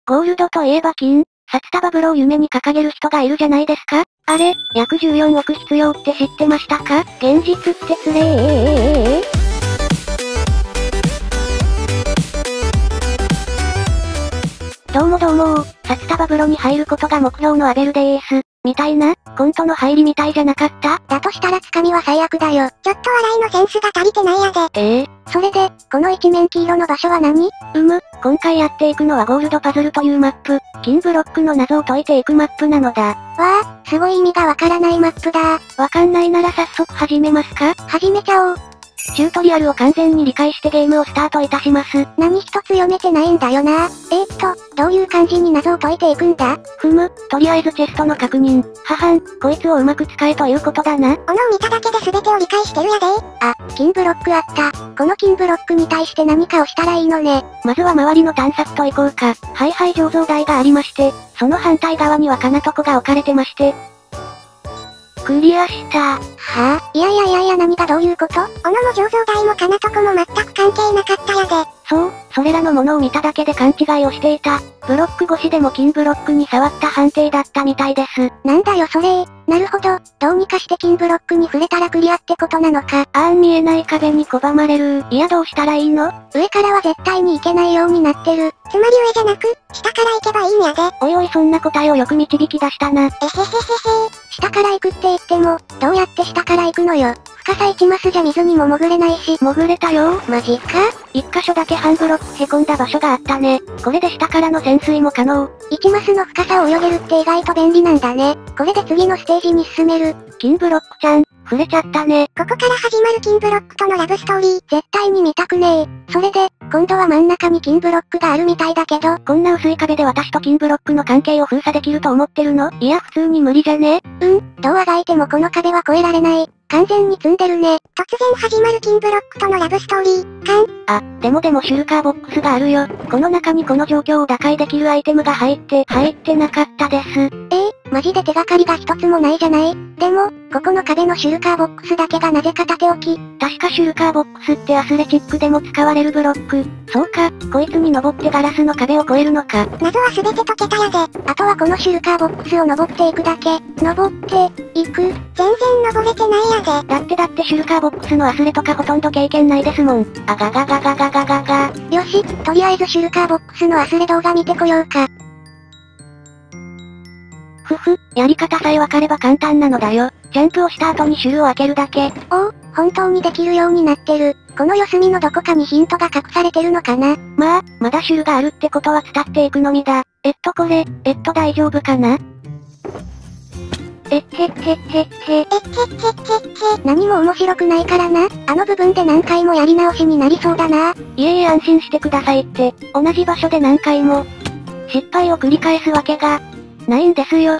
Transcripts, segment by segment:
ゴールドといえば金、札束風呂を夢に掲げる人がいるじゃないですか。あれ、約14億必要って知ってましたか？現実ってつれー。どうもどうも札束風呂に入ることが目標のアベルでーす。みたいな、コントの入りみたいじゃなかった？ だとしたらつかみは最悪だよ。ちょっと笑いのセンスが足りてないやで。それで、この一面黄色の場所は何？ 今回やっていくのはゴールドパズルというマップ。金ブロックの謎を解いていくマップなのだ。 わあ、すごい意味がわからないマップだ。 わかんないなら早速始めますか？ 始めちゃおう。 チュートリアルを完全に理解してゲームをスタートいたします。 何一つ読めてないんだよな。どういう感じに謎を解いていくんだ？ とりあえずチェストの確認。こいつをうまく使えということだな。 斧を見ただけで全てを理解してるやで。あ、金ブロックあった。この金ブロックに対して何かをしたらいいのね。 まずは周りの探索と行こうか。醸造台がありまして、その反対側には金床が置かれてまして。クリアした。 はぁ、いや何がどういうこと？斧も醸造台も金床も全く関係なかったやで。 そう、それらのものを見ただけで勘違いをしていた。ブロック越しでも金ブロックに触った判定だったみたいです。 なんだよそれ。なるほど、どうにかして金ブロックに触れたらクリアってことなのか。 見えない壁に拒まれる。いやどうしたらいいの？ 上からは絶対に行けないようになってる。つまり上じゃなく、下から行けばいいんやで。 おいそんな答えをよく導き出したな。 下から行くって言っても、どうやって下から行くのよ。深さ1マスじゃ水にも潜れないし。 潜れたよ。 マジか？ 一箇所だけ半ブロック凹んだ場所があったね。これで下からの潜水も可能。 1マスの深さを泳げるって意外と便利なんだね。これで次のステージに進める。 金ブロックちゃん、触れちゃったね。 ここから始まる金ブロックとのラブストーリー、絶対に見たくねえ。それで、今度は真ん中に金ブロックがあるみたいだけど、 こんな薄い壁で私と金ブロックの関係を封鎖できると思ってるの？いや普通に無理じゃね？ どうあがいてもこの壁は越えられない。完全に積んでるね。突然始まる金ブロックとのラブストーリー、 でもシュルカーボックスがあるよ。この中にこの状況を打開できるアイテムが入ってなかったです。 マジで手がかりが一つもないじゃない？でも、ここの壁のシュルカーボックスだけがなぜか縦置き。 確かシュルカーボックスってアスレチックでも使われるブロック。そうか、こいつに登ってガラスの壁を越えるのか。 謎は全て解けたやで。あとはこのシュルカーボックスを登っていくだけ。登っていく。全然登れてないやで。 だってシュルカーボックスのアスレとかほとんど経験ないですもん。あがががががががが。 よし、とりあえずシュルカーボックスのアスレ動画見てこようか。 やり方さえわかれば簡単なのだよ。ジャンプをした後にシュルを開けるだけ。 本当にできるようになってる。この四隅のどこかにヒントが隠されてるのかな？ まだシュルがあるってことは伝っていくのみだ。これ、大丈夫かな？ 何も面白くないからな。あの部分で何回もやり直しになりそうだな。 いえ安心してくださいって、同じ場所で何回も、失敗を繰り返すわけが、ないんですよ。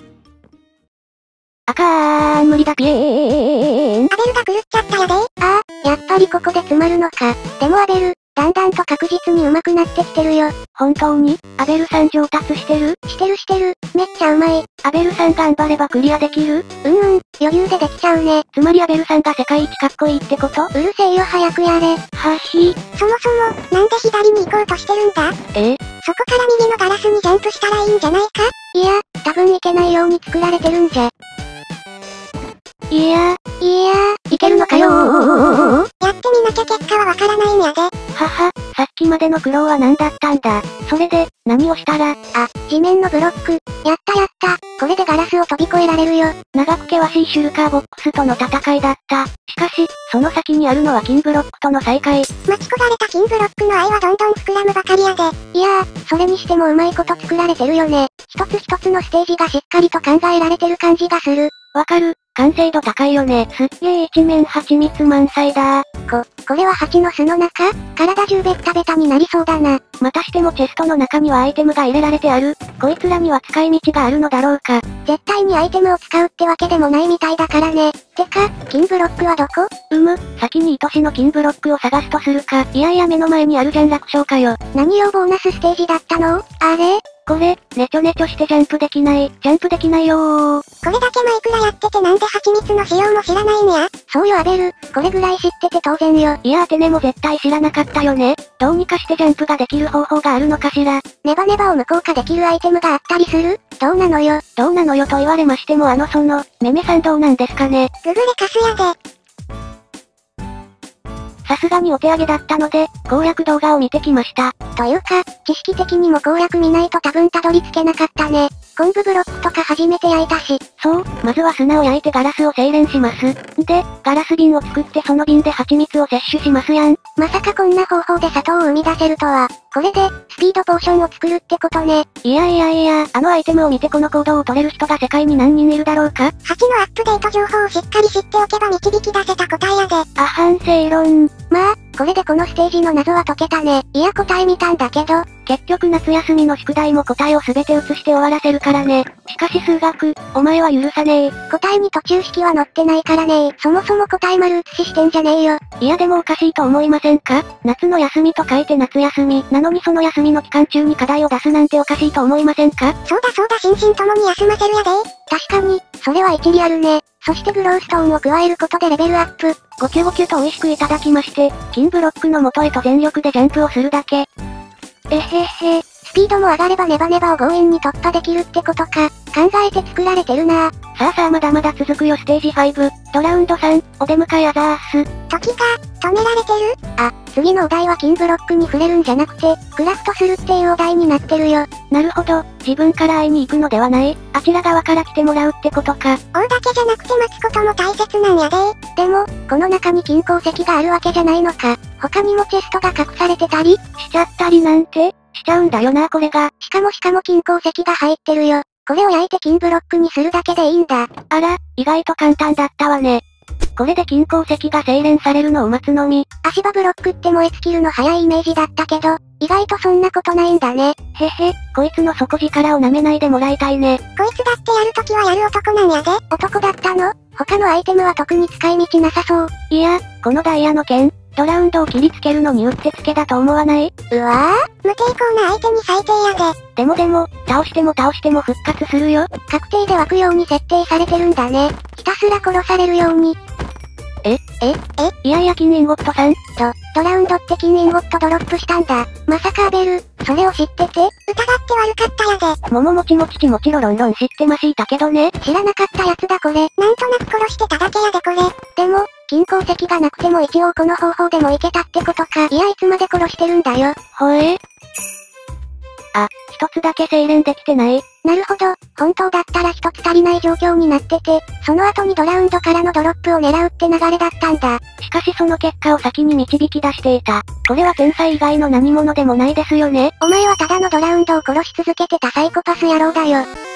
無理だぴえーん。 アベルが狂っちゃったやで。やっぱりここで詰まるのか。でもアベル、だんだんと確実に上手くなってきてるよ。 本当に？アベルさん上達してる？ してる。めっちゃうまい。 アベルさん頑張ればクリアできる？ 余裕でできちゃうね。 つまりアベルさんが世界一かっこいいってこと？ うるせえよ早くやれ。 そもそも、なんで左に行こうとしてるんだ？そこから右のガラスにジャンプしたらいいんじゃないか？いや、多分いけないように作られてるんじゃ。 いけるのかよー。 やってみなきゃ結果はわからないんやで。 さっきまでの苦労は何だったんだ。それで、何をしたら？ 地面のブロック。やった。これでガラスを飛び越えられるよ。 長く険しいシュルカーボックスとの戦いだった。しかし、その先にあるのは金ブロックとの再会。 待ち焦がれた金ブロックの愛はどんどん膨らむばかりやで。いやそれにしてもうまいこと作られてるよね。一つ一つのステージがしっかりと考えられてる感じがする。 わかる。完成度高いよね。すっげー一面蜂蜜満載だ。 これは蜂の巣の中？体中ベッタベタになりそうだな。 またしてもチェストの中にはアイテムが入れられてある。こいつらには使い道があるのだろうか。 絶対にアイテムを使うってわけでもないみたいだからね。てか、金ブロックはどこ？ 先に愛しの金ブロックを探すとするか。いや目の前にあるじゃん楽勝かよ。 何よボーナスステージだったの？あれ？ これ、ねちょねちょしてジャンプできない。ジャンプできないよー。 これだけマイクラやっててなんで蜂蜜の使用も知らないんや？ そうよアベル、これぐらい知ってて当然よ。いやアテネも絶対知らなかったよね。どうにかしてジャンプができる方法があるのかしら。 ネバネバを無効化できるアイテムがあったりする？どうなのよ。 どうなのよと言われましてもメメさんどうなんですかね。 ググレカスやで。 さすがにお手上げだったので、攻略動画を見てきました。 というか、知識的にも攻略見ないと多分たどり着けなかったね。昆布ブロックとか初めて焼いたし。 そう、まずは砂を焼いてガラスを精錬します。で、ガラス瓶を作ってその瓶で蜂蜜を摂取しますやん。 まさかこんな方法で砂糖を生み出せるとは。これで、スピードポーションを作るってことね。 いや、あのアイテムを見てこの行動を取れる人が世界に何人いるだろうか？ 8のアップデート情報をしっかり知っておけば導き出せた答えやで。 あはん正論。 まあ、これでこのステージの謎は解けたね。いや答え見たんだけど、 結局夏休みの宿題も答えを全て写して終わらせるからね。しかし数学、お前は許さねえ。 答えに途中式は載ってないからね。そもそも答え丸写ししてんじゃねえよ。 いやでもおかしいと思いませんか？夏の休みと書いて夏休み、なのにその休みの期間中に課題を出すなんておかしいと思いませんか？ そうだ心身ともに休ませるやで。確かに、それは一理あるね。そしてグローストーンを加えることでレベルアップ。 ごきゅごきゅと美味しくいただきまして、金ブロックの元へと全力でジャンプをするだけ。えへへ。 スピードも上がればネバネバを強引に突破できるってことか。考えて作られてるなぁ。 さあまだまだ続くよステージ5、ドラウンド3、お出迎えアザース。 時が、止められてる？あ、次のお題は金ブロックに触れるんじゃなくて、クラフトするっていうお題になってるよ。 なるほど、自分から会いに行くのではない、あちら側から来てもらうってことか。 追うだけじゃなくて待つことも大切なんやで。でも、この中に金鉱石があるわけじゃないのか。他にもチェストが隠されてたりしちゃったりなんてしちゃうんだよなこれが。 しかも金鉱石が入ってるよ。これを焼いて金ブロックにするだけでいいんだ。 あら、意外と簡単だったわね。これで金鉱石が精錬されるのを待つのみ。 足場ブロックって燃え尽きるの早いイメージだったけど、意外とそんなことないんだね。 へへ、こいつの底力を舐めないでもらいたいね。 こいつだってやるときはやる男なんやで。男だったの？他のアイテムは特に使い道なさそう。 いや、このダイヤの剣、ドラウンドを切りつけるのにうってつけだと思わない？ うわぁ、無抵抗な相手に最低やで。 でも、倒しても復活するよ。 確定で湧くように設定されてるんだね。ひたすら殺されるように。 いや金インゴットさん。 ドラウンドって金インゴットドロップしたんだ。まさかアベル、それを知ってて？疑って悪かったやで。 もちもちろろん知ってましたけどね。 知らなかったやつだこれ。なんとなく殺してただけやでこれ。でも、金鉱石がなくても一応この方法でもいけたってことか。いやいつまで殺してるんだよ。 ほえ？あ、一つだけ精錬できてない。 なるほど、本当だったら一つ足りない状況になってて、その後にドラウンドからのドロップを狙うって流れだったんだ。 しかしその結果を先に導き出していた。これは天才以外の何者でもないですよね。 お前はただのドラウンドを殺し続けてたサイコパス野郎だよ。